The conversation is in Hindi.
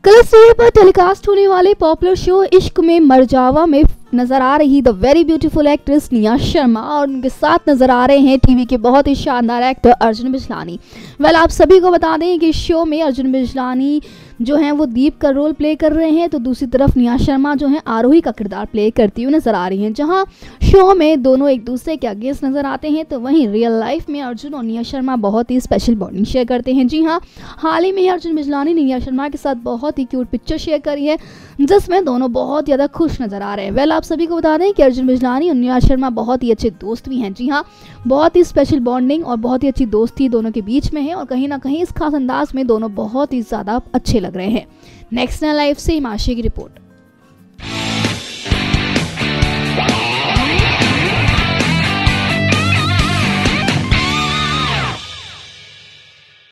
कलर्स टीवी पर टेलीकास्ट होने वाले पॉपुलर शो इश्क में मरजावा में नजर आ रही the very beautiful actress Nia Sharma और उनके साथ नजर आ रहे हैं टीवी के बहुत ही शानदार एक्टर अर्जुन बिजलानी। आप सभी को बता दें कि शो में अर्जुन बिजलानी जो हैं वो दीप का रोल प्ले कर रहे हैं, तो दूसरी तरफ निया शर्मा जो हैं आरोही का किरदार प्ले करती हुई नजर आ रही हैं। जहां शो में दोनों एक दूसरे के अगेंस्ट नजर आते हैं, तो वहीं रियल लाइफ में अर्जुन और निया शर्मा बहुत ही स्पेशल बॉन्डिंग शेयर करते हैं। जी हाँ, हाल ही में अर्जुन बिजलानी ने निया शर्मा के साथ बहुत ही क्यूट पिक्चर शेयर करी है, जिसमें दोनों बहुत ज़्यादा खुश नजर आ रहे हैं। आप सभी को बता दें कि अर्जुन बिजलानी और निया शर्मा बहुत ही अच्छे दोस्त भी हैं। जी हाँ, बहुत ही स्पेशल बॉन्डिंग और बहुत ही अच्छी दोस्ती दोनों के बीच में है और कहीं ना कहीं इस खास अंदाज में दोनों बहुत ही ज़्यादा अच्छे लग रहे हैं। नेक्स्ट लाइव से हिमाशी की रिपोर्ट।